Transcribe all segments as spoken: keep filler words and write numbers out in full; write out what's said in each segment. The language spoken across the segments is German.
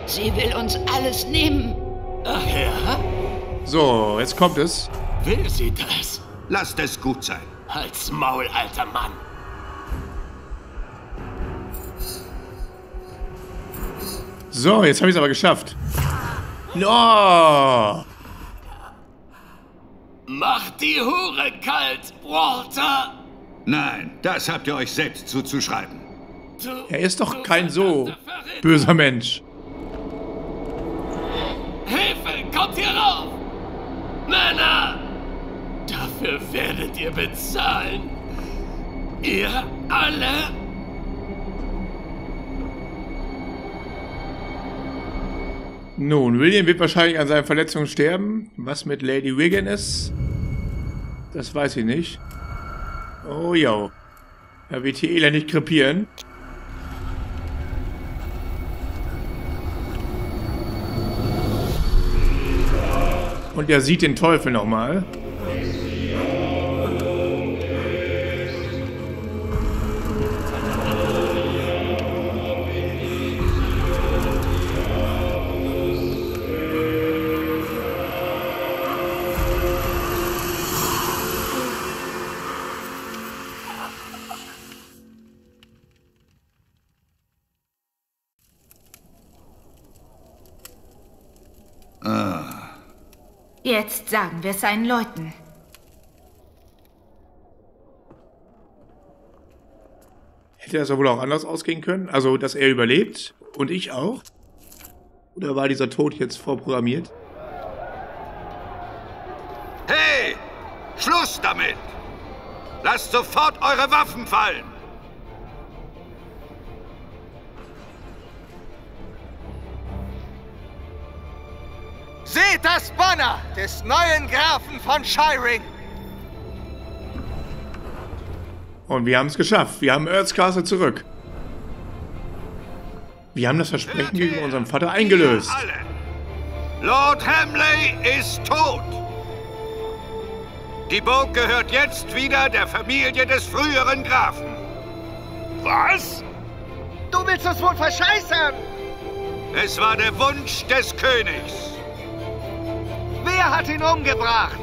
Sie will uns alles nehmen. Ach ja? So, jetzt kommt es. Will sie das? Lasst es gut sein. Halt's Maul, alter Mann. So, jetzt habe ich es aber geschafft. No! Mach die Hure kalt, Walter! Nein, das habt ihr euch selbst zuzuschreiben. Du, Er ist doch du kein so verdammter Verräter. böser Mensch. Hilfe, kommt hier rauf! Männer! Dafür werdet ihr bezahlen. Ihr alle? Nun, William wird wahrscheinlich an seinen Verletzungen sterben. Was mit Lady Wiggin ist, das weiß ich nicht. Oh ja. Er wird hier elendig krepieren. Und er sieht den Teufel nochmal. Jetzt sagen wir es seinen Leuten. Hätte das ja wohl auch anders ausgehen können? Also, dass er überlebt und ich auch? Oder war dieser Tod jetzt vorprogrammiert? Hey! Schluss damit! Lasst sofort eure Waffen fallen! Seht das Banner des neuen Grafen von Shirring! Und wir haben es geschafft. Wir haben Earth's Castle zurück. Wir haben das Versprechen gegenüber unserem Vater eingelöst. Ihr alle. Lord Hamley ist tot! Die Burg gehört jetzt wieder der Familie des früheren Grafen. Was? Du willst uns wohl verscheißern? Es war der Wunsch des Königs. Wer hat ihn umgebracht?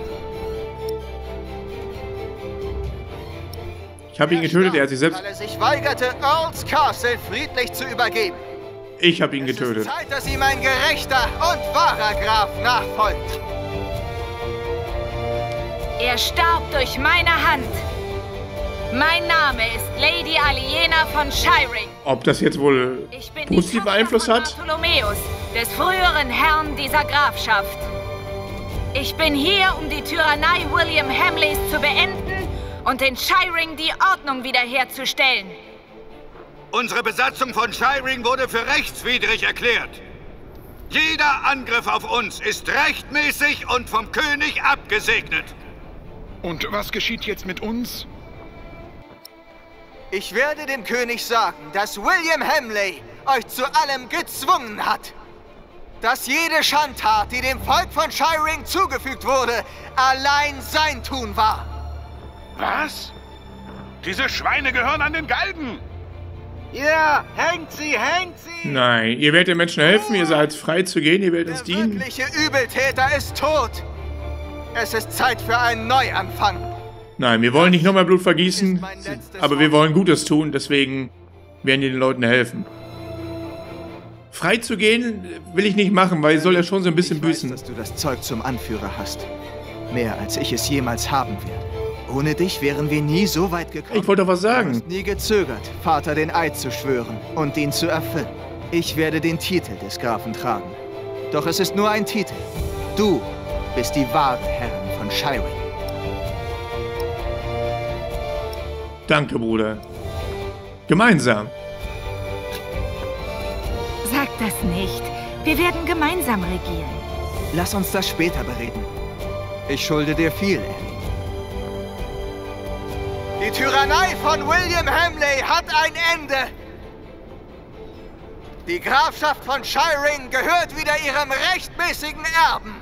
Ich habe ihn getötet, er hat sich selbst... Weil er sich weigerte, Earl's Castle friedlich zu übergeben. Ich habe ihn Es ist getötet. Zeit, dass ihm ein gerechter und wahrer Graf nachfolgt. Er starb durch meine Hand. Mein Name ist Lady Aliena von Shirring. Ob das jetzt wohl Ich bin die positiven Tochter Einfluss von hat? Bartholomäus, des früheren Herrn dieser Grafschaft. Ich bin hier, um die Tyrannei William Hamleys zu beenden und in Shirring die Ordnung wiederherzustellen. Unsere Besatzung von Shirring wurde für rechtswidrig erklärt. Jeder Angriff auf uns ist rechtmäßig und vom König abgesegnet. Und was geschieht jetzt mit uns? Ich werde dem König sagen, dass William Hamley euch zu allem gezwungen hat. Dass jede Schandtat, die dem Volk von Shirring zugefügt wurde, allein sein Tun war. Was? Diese Schweine gehören an den Galgen! Ja, hängt sie, hängt sie! Nein, ihr werdet den Menschen helfen, ihr seid frei zu gehen, ihr werdet uns Der dienen. wirkliche Übeltäter ist tot. Es ist Zeit für einen Neuanfang. Nein, wir wollen nicht nochmal Blut vergießen, Ist mein letztes aber wir Wort. wollen Gutes tun, deswegen werden wir den Leuten helfen. Frei zu gehen will ich nicht machen, weil ich soll ja schon so ein bisschen Ich weiß, büßen. dass du das Zeug zum Anführer hast. Mehr als ich es jemals haben werde. Ohne dich wären wir nie so weit gekommen. Ich wollte doch was Du sagen. hast nie gezögert, Vater den Eid zu schwören und ihn zu erfüllen. Ich werde den Titel des Grafen tragen. Doch es ist nur ein Titel. Du bist die wahre Herrin von Shirring. Danke, Bruder. Gemeinsam. Sag das nicht. Wir werden gemeinsam regieren. Lass uns das später bereden. Ich schulde dir viel, Annie. Die Tyrannei von William Hamley hat ein Ende. Die Grafschaft von Shirring gehört wieder ihrem rechtmäßigen Erben.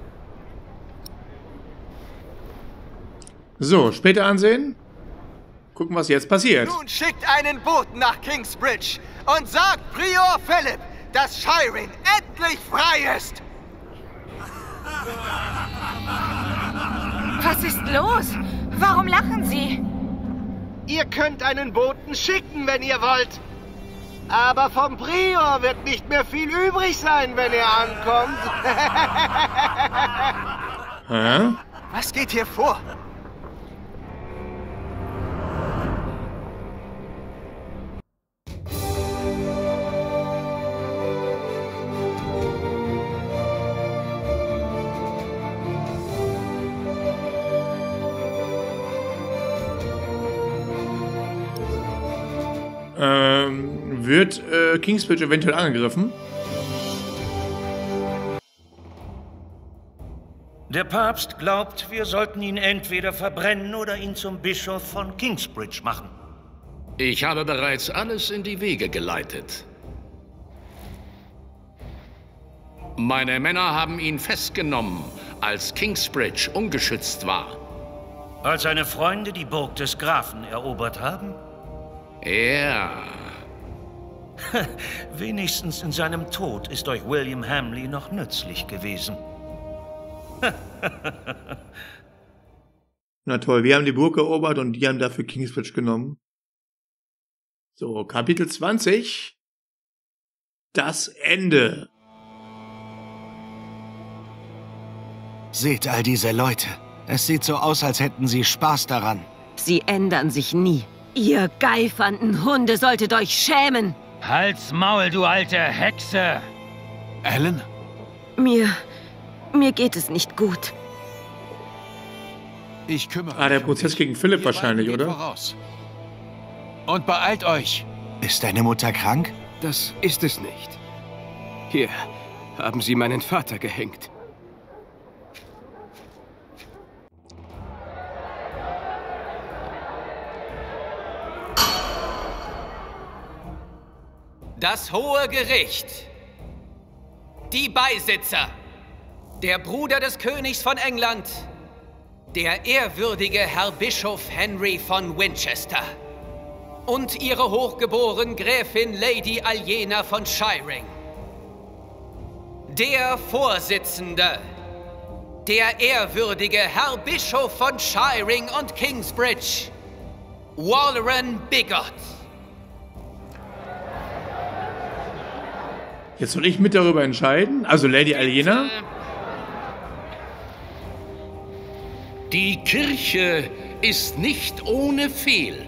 So, später ansehen. gucken, was jetzt passiert. Nun schickt einen Boten nach Kingsbridge und sagt Prior Philip, dass Shireen endlich frei ist. Was ist los? Warum lachen Sie? Ihr könnt einen Boten schicken, wenn ihr wollt. Aber vom Prior wird nicht mehr viel übrig sein, wenn er ankommt. Hä? Was geht hier vor? Ähm, wird äh, Kingsbridge eventuell angegriffen? Der Papst glaubt, wir sollten ihn entweder verbrennen oder ihn zum Bischof von Kingsbridge machen. Ich habe bereits alles in die Wege geleitet. Meine Männer haben ihn festgenommen, als Kingsbridge ungeschützt war. Als seine Freunde die Burg des Grafen erobert haben? Ja. Wenigstens in seinem Tod ist euch William Hamley noch nützlich gewesen. Na toll, wir haben die Burg erobert und die haben dafür Kingsbridge genommen. So, Kapitel zwanzig. Das Ende. Seht all diese Leute. Es sieht so aus, als hätten sie Spaß daran. Sie ändern sich nie. Ihr geifernden Hunde solltet euch schämen. Halt's Maul, du alte Hexe! Alan? Mir... mir geht es nicht gut. Ich kümmere Ah, der mich Prozess um gegen Philipp Ihr wahrscheinlich, beiden geht oder? voraus. Und beeilt euch. Ist deine Mutter krank? Das ist es nicht. Hier haben sie meinen Vater gehängt. Das Hohe Gericht. Die Beisitzer. Der Bruder des Königs von England. Der ehrwürdige Herr Bischof Henry von Winchester. Und ihre hochgeboren Gräfin Lady Aliena von Shireen. Der Vorsitzende. Der ehrwürdige Herr Bischof von Shireen und Kingsbridge. Walleran Biggot. Jetzt soll ich mit darüber entscheiden? Also Lady Aliena? Die Kirche ist nicht ohne Fehl.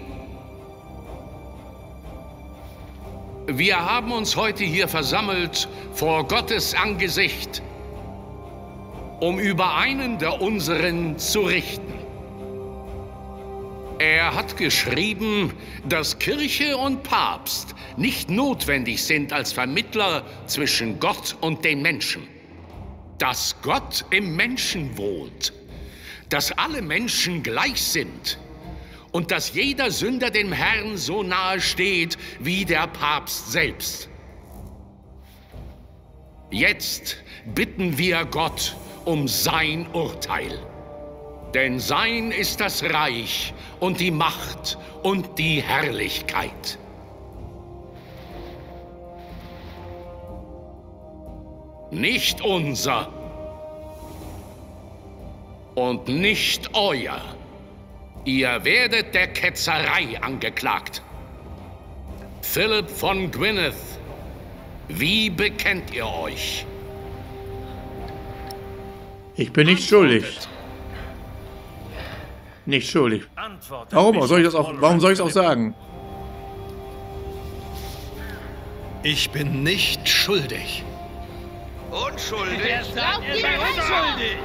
Wir haben uns heute hier versammelt vor Gottes Angesicht, um über einen der unseren zu richten. Er hat geschrieben, dass Kirche und Papst nicht notwendig sind als Vermittler zwischen Gott und den Menschen. Dass Gott im Menschen wohnt, dass alle Menschen gleich sind und dass jeder Sünder dem Herrn so nahe steht wie der Papst selbst. Jetzt bitten wir Gott um sein Urteil. Denn sein ist das Reich und die Macht und die Herrlichkeit. Nicht unser und nicht euer. Ihr werdet der Ketzerei angeklagt. Philipp von Gwynedd, wie bekennt ihr euch? Ich bin nicht schuldig. Nicht schuldig. Warum soll ich das auch, warum soll ich es auch sagen? Ich bin nicht schuldig. Unschuldig? Wer sagt, ihr seid unschuldig?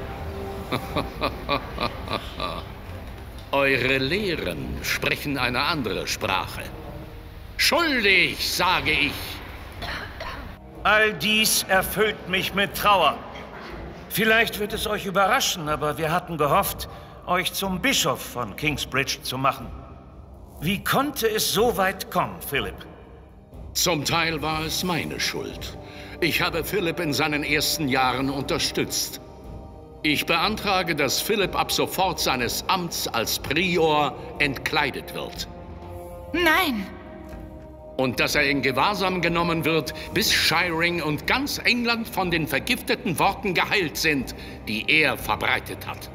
Eure Lehren sprechen eine andere Sprache. Schuldig, sage ich. All dies erfüllt mich mit Trauer. Vielleicht wird es euch überraschen, aber wir hatten gehofft, euch zum Bischof von Kingsbridge zu machen. Wie konnte es so weit kommen, Philipp? Zum Teil war es meine Schuld. Ich habe Philipp in seinen ersten Jahren unterstützt. Ich beantrage, dass Philipp ab sofort seines Amts als Prior entkleidet wird. Nein! Und dass er in Gewahrsam genommen wird, bis Shiring und ganz England von den vergifteten Worten geheilt sind, die er verbreitet hat.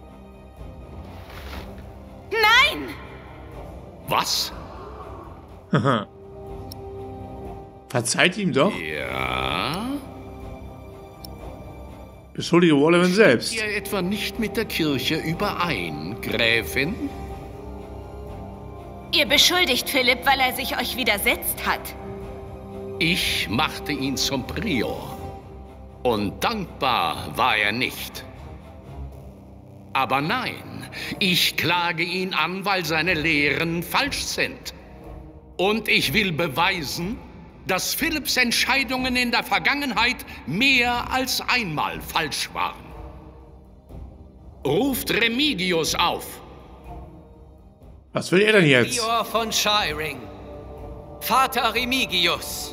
Nein! Was? Verzeiht ihm doch. Ja? Beschuldige Walleman selbst. Stimmt ihr etwa nicht mit der Kirche überein, Gräfin? Ihr beschuldigt Philipp, weil er sich euch widersetzt hat. Ich machte ihn zum Prior. Und dankbar war er nicht. Aber nein, ich klage ihn an, weil seine Lehren falsch sind. Und ich will beweisen, dass Philipps Entscheidungen in der Vergangenheit mehr als einmal falsch waren. Ruft Remigius auf. Was will er denn jetzt? Prior von Shiring. Vater Remigius.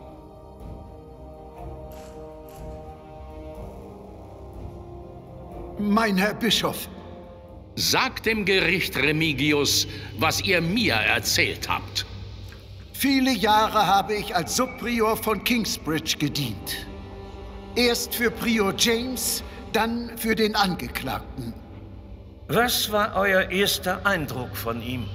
Mein Herr Bischof. Sagt dem Gericht, Remigius, was ihr mir erzählt habt. Viele Jahre habe ich als Subprior von Kingsbridge gedient. Erst für Prior James, dann für den Angeklagten. Was war euer erster Eindruck von ihm?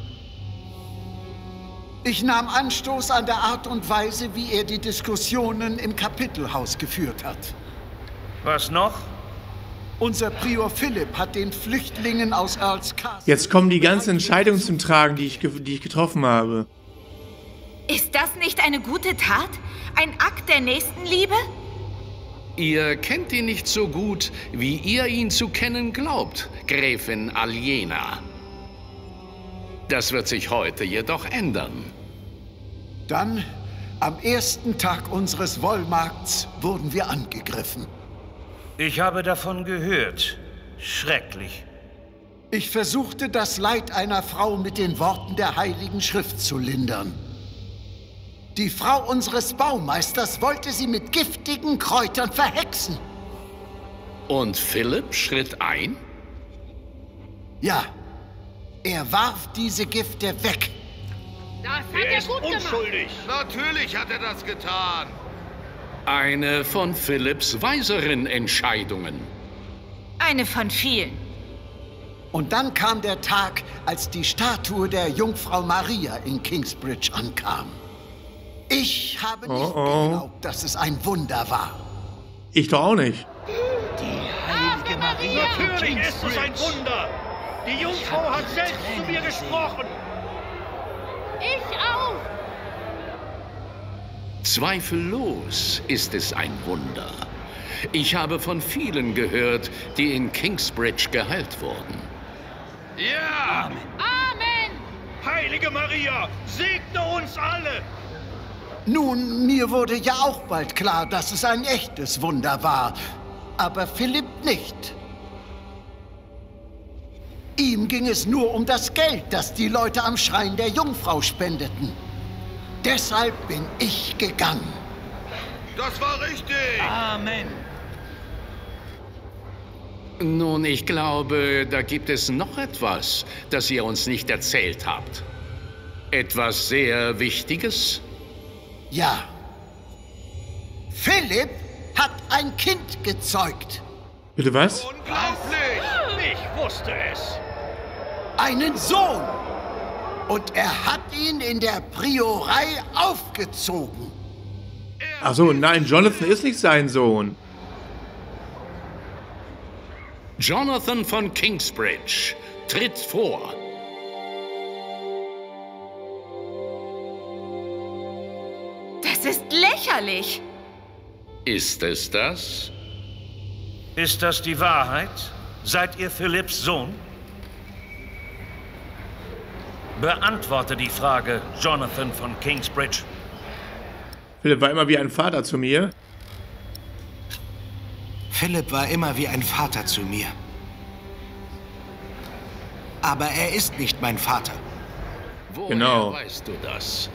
Ich nahm Anstoß an der Art und Weise, wie er die Diskussionen im Kapitelhaus geführt hat. Was noch? Unser Prior Philipp hat den Flüchtlingen aus Earls Castle... Jetzt kommen die ganzen Entscheidungen zum Tragen, die ich, die ich getroffen habe. Ist das nicht eine gute Tat? Ein Akt der Nächstenliebe? Ihr kennt ihn nicht so gut, wie ihr ihn zu kennen glaubt, Gräfin Aliena. Das wird sich heute jedoch ändern. Dann, am ersten Tag unseres Wollmarkts, wurden wir angegriffen. Ich habe davon gehört. Schrecklich. Ich versuchte, das Leid einer Frau mit den Worten der Heiligen Schrift zu lindern. Die Frau unseres Baumeisters wollte sie mit giftigen Kräutern verhexen. Und Philipp schritt ein? Ja, er warf diese Gifte weg. Das hat er, Er ist gut gemacht. unschuldig. Natürlich hat er das getan. Eine von Philipps weiseren Entscheidungen. Eine von vielen. Und dann kam der Tag, als die Statue der Jungfrau Maria in Kingsbridge ankam. Ich habe nicht oh, oh. geglaubt, dass es ein Wunder war. Ich doch auch nicht. Die heilige Maria. Natürlich ist es ein Wunder. Die Jungfrau hat selbst zu mir gesprochen. Ich auch. Zweifellos ist es ein Wunder. Ich habe von vielen gehört, die in Kingsbridge geheilt wurden. Ja! Amen. Heilige Maria, segne uns alle! Nun, mir wurde ja auch bald klar, dass es ein echtes Wunder war. Aber Philipp nicht. Ihm ging es nur um das Geld, das die Leute am Schrein der Jungfrau spendeten. Deshalb bin ich gegangen. Das war richtig. Amen. Nun, ich glaube, da gibt es noch etwas, das ihr uns nicht erzählt habt. Etwas sehr Wichtiges? Ja. Philipp hat ein Kind gezeugt. Bitte was? Unglaublich! Ich wusste es. Einen Sohn. Und er hat ihn in der Priorei aufgezogen. Ach so, nein, Jonathan ist nicht sein Sohn. Jonathan von Kingsbridge, tritt vor. Das ist lächerlich. Ist es das? Ist das die Wahrheit? Seid ihr Philipps Sohn? Beantworte die Frage, Jonathan von Kingsbridge. Philipp war immer wie ein Vater zu mir. Philipp war immer wie ein Vater zu mir. Aber er ist nicht mein Vater. Woher Genau. weißt du das?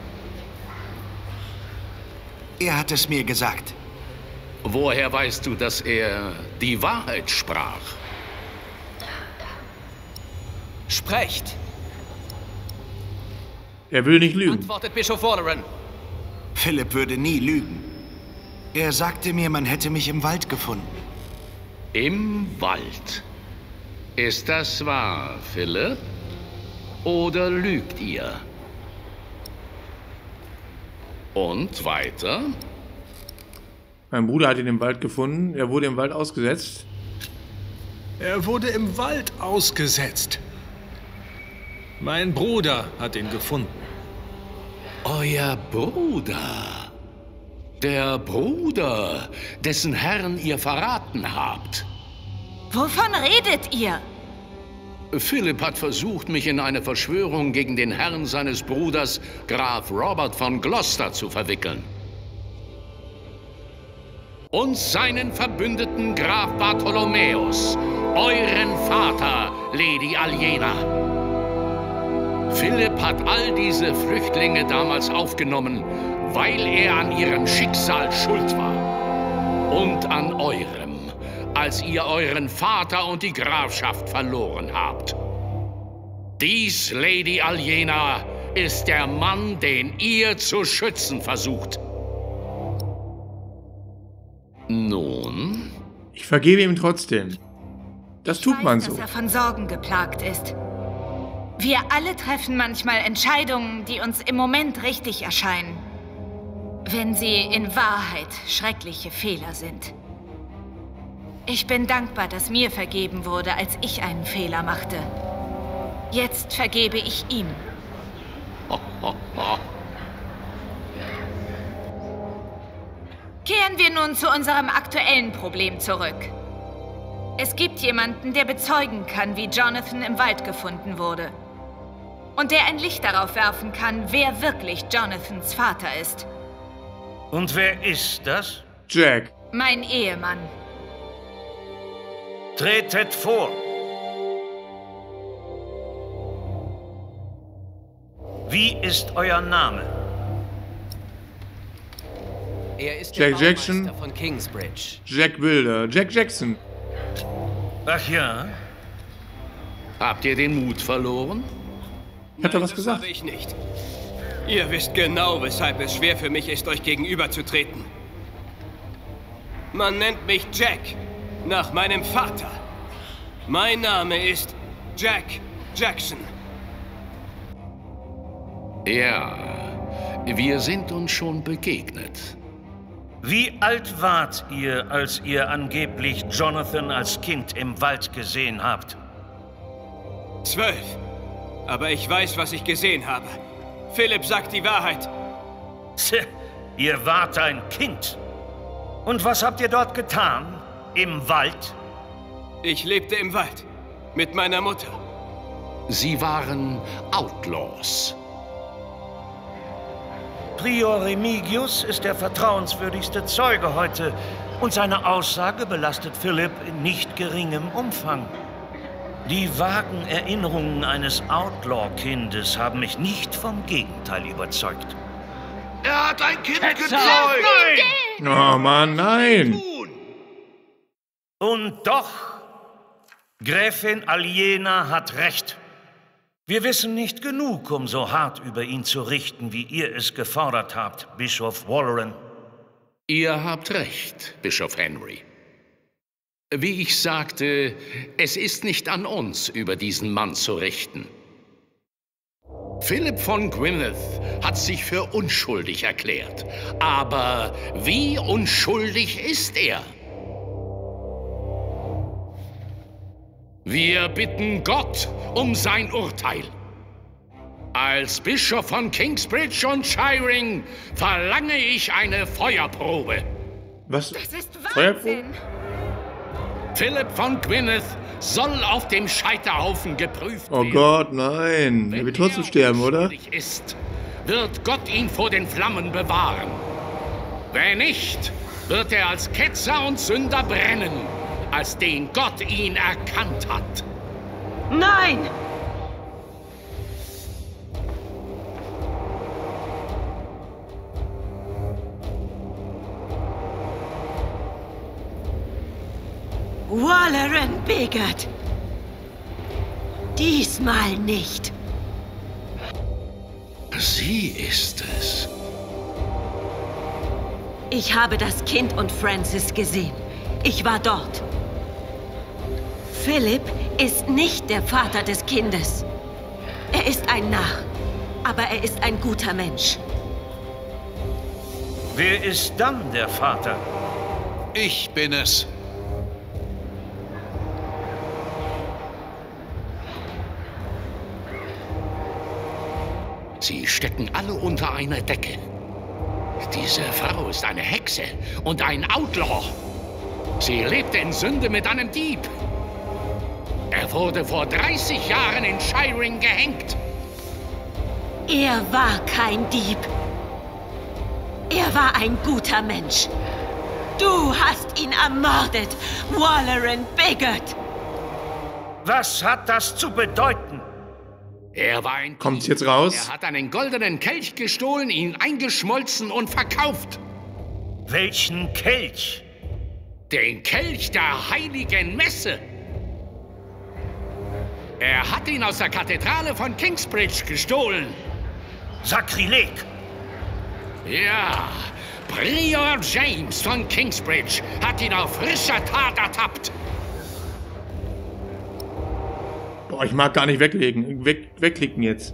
Er hat es mir gesagt. Woher weißt du, dass er die Wahrheit sprach. Sprecht! Er will nicht lügen. Antwortet Bischof Walleran. Philip würde nie lügen. Er sagte mir, man hätte mich im Wald gefunden. Im Wald? Ist das wahr, Philip? Oder lügt ihr? Und weiter? Mein Bruder hat ihn im Wald gefunden. Er wurde im Wald ausgesetzt. Er wurde im Wald ausgesetzt. Mein Bruder hat ihn gefunden. Euer Bruder. Der Bruder, dessen Herrn ihr verraten habt. Wovon redet ihr? Philipp hat versucht, mich in eine Verschwörung gegen den Herrn seines Bruders, Graf Robert von Gloucester, zu verwickeln. Und seinen Verbündeten Graf Bartholomäus, euren Vater, Lady Aliena. Philipp hat all diese Flüchtlinge damals aufgenommen, weil er an ihrem Schicksal schuld war. Und an eurem, als ihr euren Vater und die Grafschaft verloren habt. Dies, Lady Aliena, ist der Mann, den ihr zu schützen versucht. Nun? Ich vergebe ihm trotzdem. Das tut man so. Ich weiß, dass er von Sorgen geplagt ist. Wir alle treffen manchmal Entscheidungen, die uns im Moment richtig erscheinen. Wenn sie in Wahrheit schreckliche Fehler sind. Ich bin dankbar, dass mir vergeben wurde, als ich einen Fehler machte. Jetzt vergebe ich ihm. Oh, oh, oh. Kehren wir nun zu unserem aktuellen Problem zurück. Es gibt jemanden, der bezeugen kann, wie Jonathan im Wald gefunden wurde. Und der ein Licht darauf werfen kann, wer wirklich Jonathans Vater ist. Und wer ist das? Jack. Mein Ehemann. Tretet vor. Wie ist euer Name? Er ist Jack der Jackson. Baumeister von Kingsbridge. Jack Wilder. Jack Jackson. Ach ja? Habt ihr den Mut verloren? Hat er was gesagt? Das habe ich nicht. Ihr wisst genau, weshalb es schwer für mich ist, euch gegenüberzutreten. Man nennt mich Jack, nach meinem Vater. Mein Name ist Jack Jackson. Ja, wir sind uns schon begegnet. Wie alt wart ihr, als ihr angeblich Jonathan als Kind im Wald gesehen habt? Zwölf. Aber ich weiß, was ich gesehen habe. Philipp sagt die Wahrheit. Tch, ihr wart ein Kind. Und was habt ihr dort getan? Im Wald? Ich lebte im Wald. Mit meiner Mutter. Sie waren Outlaws. Prior Remigius ist der vertrauenswürdigste Zeuge heute. Und seine Aussage belastet Philipp in nicht geringem Umfang. Die vagen Erinnerungen eines Outlaw-Kindes haben mich nicht vom Gegenteil überzeugt. Er hat ein Kind Hetzer! gezeugt! Nein! Oh Mann, nein! Und doch, Gräfin Aliena hat recht. Wir wissen nicht genug, um so hart über ihn zu richten, wie ihr es gefordert habt, Bischof Walleran. Ihr habt recht, Bischof Henry. Wie ich sagte, es ist nicht an uns, über diesen Mann zu richten. Philipp von Gwynedd hat sich für unschuldig erklärt. Aber wie unschuldig ist er? Wir bitten Gott um sein Urteil. Als Bischof von Kingsbridge und Shiring verlange ich eine Feuerprobe. Was? Das ist Feuerprobe? Wahnsinn. Philipp von Gwynedd soll auf dem Scheiterhaufen geprüft Oh werden. Gott, nein. Er wird trotzdem sterben, oder? Ist, wird Gott ihn vor den Flammen bewahren. Wenn nicht, wird er als Ketzer und Sünder brennen, als den Gott ihn erkannt hat. Nein! Walleran Biggot. Diesmal nicht. Sie ist es. Ich habe das Kind und Francis gesehen. Ich war dort. Philip ist nicht der Vater des Kindes. Er ist ein Narr, aber er ist ein guter Mensch. Wer ist dann der Vater? Ich bin es. Sie stecken alle unter einer Decke. Diese Frau ist eine Hexe und ein Outlaw. Sie lebte in Sünde mit einem Dieb. Er wurde vor dreißig Jahren in Shirring gehängt. Er war kein Dieb. Er war ein guter Mensch. Du hast ihn ermordet, Walleran Biggot. Was hat das zu bedeuten? Er war ein... Kommt's jetzt raus? Er hat einen goldenen Kelch gestohlen, ihn eingeschmolzen und verkauft. Welchen Kelch? Den Kelch der heiligen Messe. Er hat ihn aus der Kathedrale von Kingsbridge gestohlen. Sakrileg! Ja, Prior James von Kingsbridge hat ihn auf frischer Tat ertappt. Boah, ich mag gar nicht weglegen. Weg, wegklicken jetzt.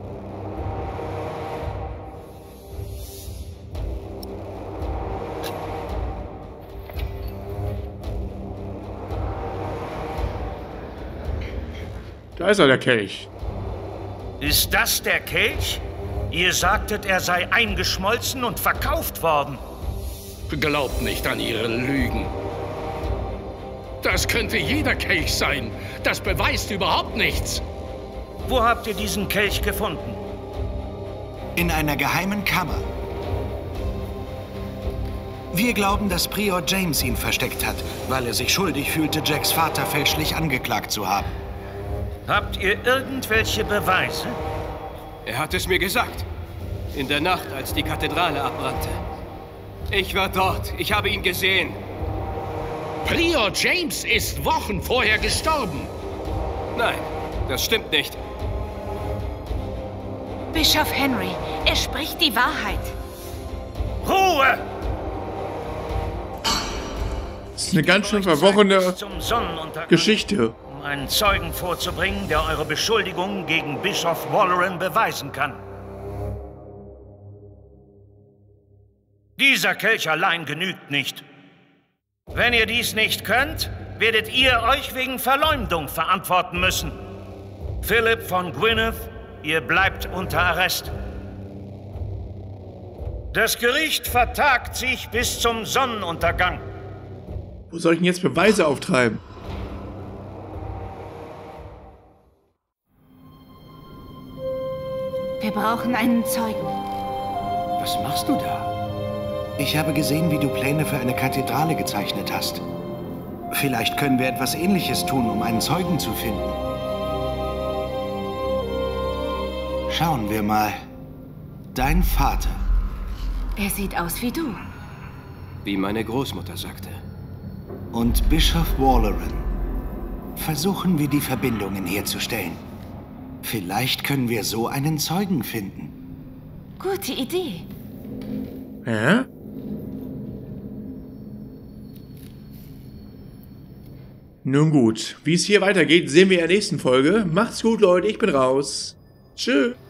Da ist er, der Kelch. Ist das der Kelch? Ihr sagtet, er sei eingeschmolzen und verkauft worden. Glaubt nicht an ihre Lügen. Das könnte jeder Kelch sein. Das beweist überhaupt nichts. Wo habt ihr diesen Kelch gefunden? In einer geheimen Kammer. Wir glauben, dass Prior James ihn versteckt hat, weil er sich schuldig fühlte, Jacks Vater fälschlich angeklagt zu haben. Habt ihr irgendwelche Beweise? Er hat es mir gesagt. In der Nacht, als die Kathedrale abbrannte. Ich war dort. Ich habe ihn gesehen. Prior James ist Wochen vorher gestorben. Nein, das stimmt nicht. Bischof Henry, er spricht die Wahrheit. Ruhe! Das ist eine ganz schön verworrene Geschichte. Um einen Zeugen vorzubringen, der eure Beschuldigungen gegen Bischof Walleran beweisen kann. Dieser Kelch allein genügt nicht. Wenn ihr dies nicht könnt, werdet ihr euch wegen Verleumdung verantworten müssen. Philip von Gwynedd, ihr bleibt unter Arrest. Das Gericht vertagt sich bis zum Sonnenuntergang. Wo soll ich denn jetzt Beweise auftreiben? Wir brauchen einen Zeugen. Was machst du da? Ich habe gesehen, wie du Pläne für eine Kathedrale gezeichnet hast. Vielleicht können wir etwas Ähnliches tun, um einen Zeugen zu finden. Schauen wir mal. Dein Vater. Er sieht aus wie du. Wie meine Großmutter sagte. Und Bischof Walleran. Versuchen wir, die Verbindungen herzustellen. Vielleicht können wir so einen Zeugen finden. Gute Idee. Hä? Nun gut, wie es hier weitergeht, sehen wir in der nächsten Folge. Macht's gut, Leute, ich bin raus. Tschüss.